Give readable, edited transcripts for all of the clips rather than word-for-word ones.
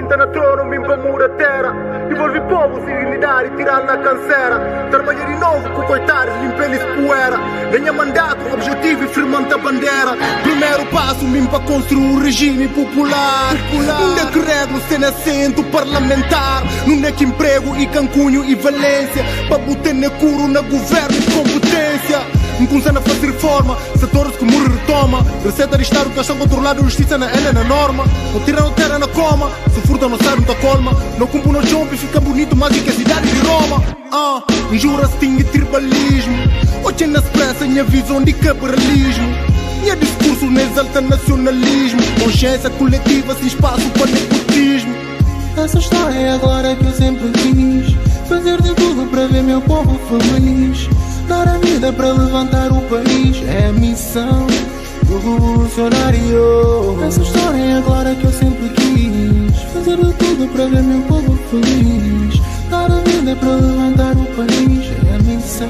senta na trono, mimpa mura terra. Devolve povo, dignidade, tirar na cancera. Trabalhar de novo com coitados, limpar eles poeira. Ganha mandato, objetivo e firmante a bandeira. Primeiro passo, mimpa construir um regime popular. Não é que regro sem assento parlamentar. Não é que emprego e cancunho e valência. Para botar na curo na governo e competência. Não começando a fazer reforma, setores que morre retoma. Receita de Estado que estão controlado, justiça na ela na norma. Não tiram terra na coma, se furta não sai, não tá colma. Não cumpre no jump e fica bonito mais do que a cidade de Roma. Injura-se tinha tribalismo. Hoje na expressa minha visão de cabralismo. Minha discurso não exalta nacionalismo. Consciência coletiva sem espaço para nepotismo. Essa história é a glória que eu sempre quis. Fazer de tudo para ver meu povo feliz. Dar a vida para levantar o país é a missão do revolucionário. Essa história é a glória que eu sempre quis. Fazer de tudo para ver meu povo feliz. Dar a vida para levantar o país é a missão.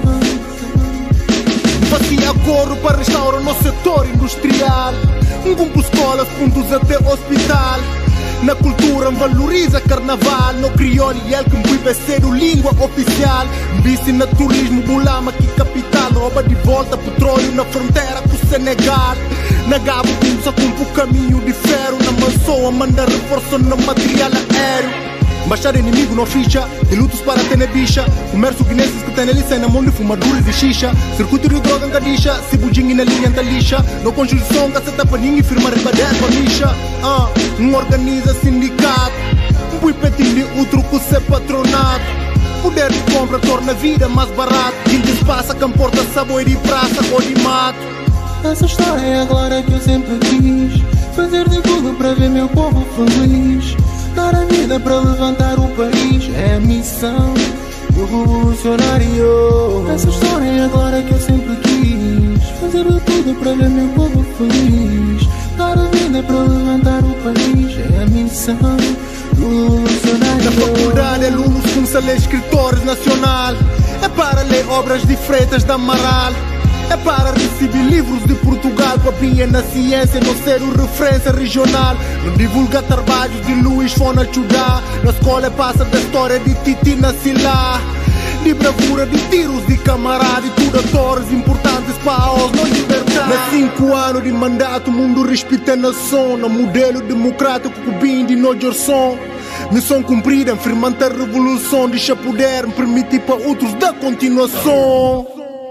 Fazia corro para restaurar o nosso setor industrial. Cumpro escolas, pontos até hospital. Na cultura valoriza carnaval. No crioulo e ele que me ser o língua oficial. Vice na turismo, Bulama que capital. Rouba de volta petróleo na fronteira com o Senegal. Na Gabo só cumpre o caminho de ferro. Na Mansoa manda reforço no material aéreo. Baixar inimigo não ficha, de lutos para ter na bicha. Comércio guinenses que tem ali sem na mão de fumaduras e xixa. Circuito de droga em cadixa, se budinho na linha da lixa. No conjunção, caceta paninho e firma ribadez para lixa. Organiza sindicato, um petinho de outro que se é patronato. Poder de compra torna a vida mais barato. Quem despassa, quem porta sabor de praça ou de mato. Essa história é a glória que eu sempre quis. Fazer de tudo para ver meu povo feliz. Dar a vida para levantar o país é a missão do revolucionário. Essa história é a glória que eu sempre quis. Fazer de tudo para ver meu povo feliz. Dar a vida para levantar o país é a missão do revolucionário. Na faculdade alunos começam a ler escritores nacional. É para ler obras de Freitas da Amaral. É para receber livros de Portugal. Papinha na ciência, não ser o referência regional. Não divulga trabalhos de Luís Fona Chudá. Na escola passa da história de Titi Nascilá. De bravura, de tiros de camarada. E tudo atores importantes para os não libertar. Nas 5 anos de mandato, o mundo respeita a nação. No modelo democrático que vem de nós Jorson. Missão cumprida, firmante a revolução. Deixa poder, permitir para outros dar continuação.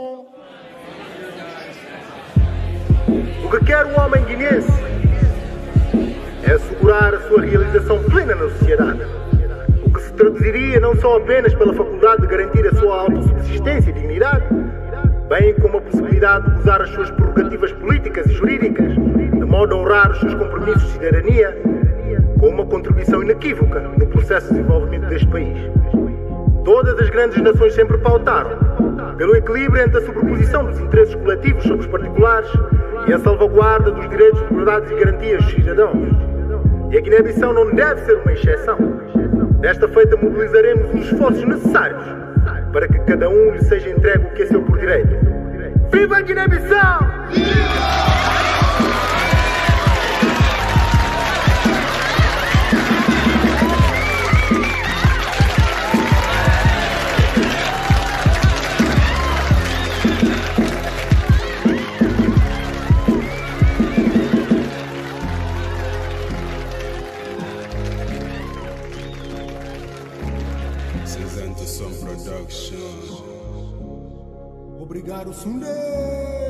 O que quer um homem guinense é assegurar a sua realização plena na sociedade, o que se traduziria não só apenas pela faculdade de garantir a sua autossubsistência e dignidade, bem como a possibilidade de usar as suas prerrogativas políticas e jurídicas de modo a honrar os seus compromissos de cidadania com uma contribuição inequívoca no processo de desenvolvimento deste país. Todas as grandes nações sempre pautaram pelo equilíbrio entre a sobreposição dos interesses coletivos sobre os particulares e a salvaguarda dos direitos, liberdades e garantias dos cidadãos. E a Guiné-Bissau não deve ser uma exceção. Desta feita mobilizaremos os esforços necessários para que cada um lhe seja entregue o que é seu por direito. Viva a Guiné-Bissau! Obrigado, Sunday.